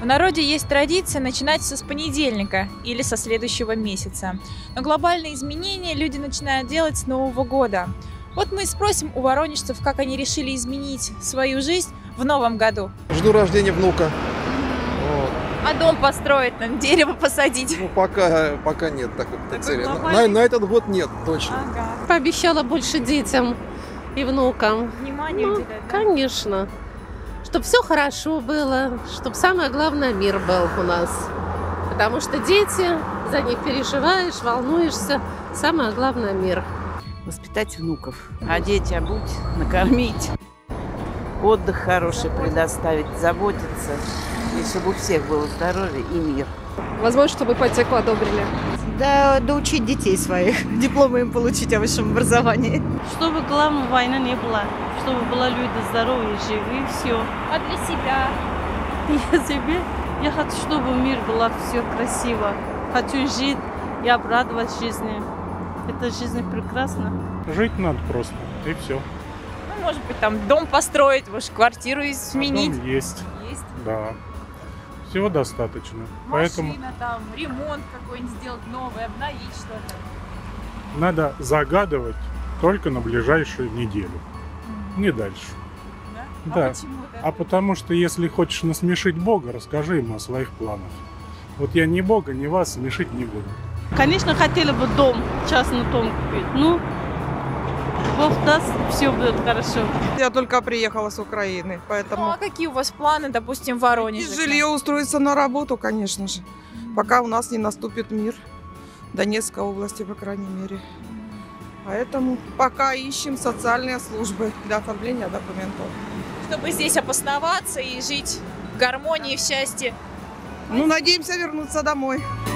В народе есть традиция начинать с понедельника или со следующего месяца. Но глобальные изменения люди начинают делать с Нового года. Вот мы и спросим у воронежцев, как они решили изменить свою жизнь в новом году. Жду рождения внука. Вот. А дом построить, дерево посадить? Ну, пока нет такой цели. глобальный? На этот год нет, точно. Ага. Пообещала больше детям и внукам. Внимание уделять, да? Конечно. Чтобы все хорошо было, чтобы самое главное мир был у нас. Потому что дети, за них переживаешь, волнуешься. Самое главное мир. Воспитать внуков, одеть, обуть, накормить, отдых хороший предоставить, заботиться, и чтобы у всех было здоровье и мир. Возможно, чтобы ипотеку одобрили. Да, доучить детей своих, дипломы им получить о высшем образовании. Чтобы, главное, войны не было, чтобы были люди здоровые, живые, все. А для себя? Я хочу, чтобы мир было все красиво. Хочу жить и обрадовать жизни. Эта жизнь прекрасна. Жить надо просто, и все. Ну, может быть, там дом построить, может, квартиру сменить. Дом есть, Есть. да. Всего достаточно. Поэтому Машина, там, ремонт какой-нибудь сделать новый, обновить что-то. надо загадывать только на ближайшую неделю. Не дальше. Да? Да. А почему-то? А потому что если хочешь насмешить Бога, расскажи ему о своих планах. Вот я ни Бога, ни вас смешить не буду. Конечно, хотели бы дом, частный дом купить. Ну, Бог даст, все будет хорошо. Я только приехала с Украины, Ну, поэтому а какие у вас планы, допустим, в Воронеже? и жилье устроиться на работу, конечно же, пока у нас не наступит мир. Донецкой области, по крайней мере. Поэтому пока ищем социальные службы для оформления документов. Чтобы здесь обосноваться и жить в гармонии, в счастье. Ну, надеемся вернуться домой.